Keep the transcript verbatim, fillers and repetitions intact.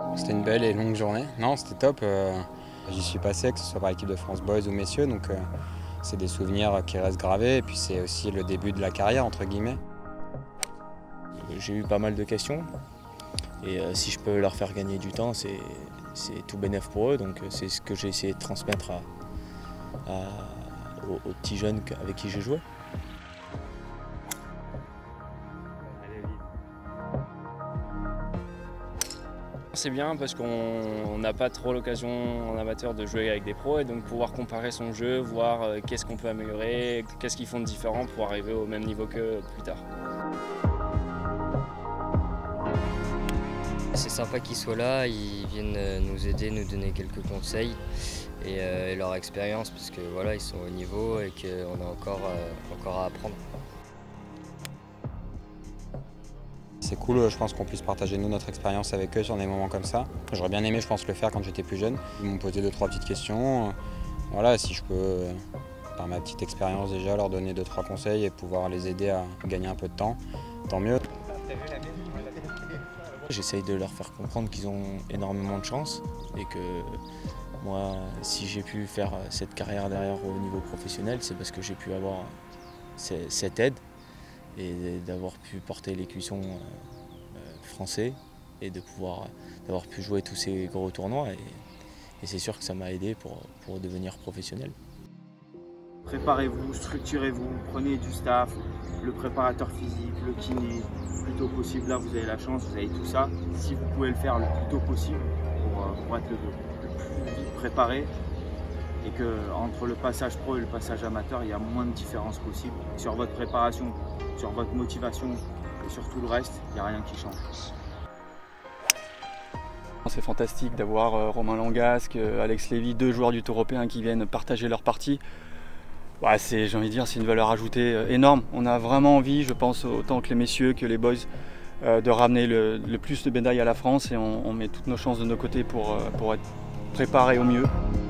C'était une belle et longue journée. Non, c'était top. Euh, J'y suis passé, que ce soit par l'équipe de France Boys ou messieurs, donc euh, c'est des souvenirs qui restent gravés. Et puis c'est aussi le début de la carrière, entre guillemets. J'ai eu pas mal de questions. Et euh, si je peux leur faire gagner du temps, c'est tout bénef pour eux. Donc c'est ce que j'ai essayé de transmettre à, à, aux, aux petits jeunes avec qui j'ai joué. C'est bien parce qu'on n'a pas trop l'occasion en amateur de jouer avec des pros et donc pouvoir comparer son jeu, voir euh, qu'est-ce qu'on peut améliorer, qu'est-ce qu'ils font de différent pour arriver au même niveau que plus tard. C'est sympa qu'ils soient là, ils viennent nous aider, nous donner quelques conseils et, euh, et leur expérience parce que voilà, ils sont au niveau et qu'on a encore, euh, encore à apprendre. C'est cool, je pense qu'on puisse partager nous notre expérience avec eux sur des moments comme ça. J'aurais bien aimé, je pense, le faire quand j'étais plus jeune. Ils m'ont posé deux, trois petites questions. Voilà, si je peux, par ma petite expérience déjà, leur donner deux, trois conseils et pouvoir les aider à gagner un peu de temps, tant mieux. J'essaye de leur faire comprendre qu'ils ont énormément de chance et que moi, si j'ai pu faire cette carrière derrière au niveau professionnel, c'est parce que j'ai pu avoir cette aide et d'avoir pu porter les cuissons français et de pouvoir d'avoir pu jouer tous ces gros tournois. Et, et c'est sûr que ça m'a aidé pour, pour devenir professionnel. Préparez-vous, structurez-vous, prenez du staff, le préparateur physique, le kiné, le plus tôt possible. Là, vous avez la chance, vous avez tout ça. Si vous pouvez le faire le plus tôt possible pour, pour être le, le plus vite préparé et qu'entre le passage pro et le passage amateur, il y a moins de différence possible. Sur votre préparation, sur votre motivation et sur tout le reste, il n'y a rien qui change. C'est fantastique d'avoir Romain Langasque, Alex Lévy, deux joueurs du Tour européen qui viennent partager leur partie. Ouais, j'ai envie de dire, c'est une valeur ajoutée énorme. On a vraiment envie, je pense, autant que les messieurs, que les boys, euh, de ramener le, le plus de médailles à la France et on, on met toutes nos chances de nos côtés pour, pour être préparés au mieux.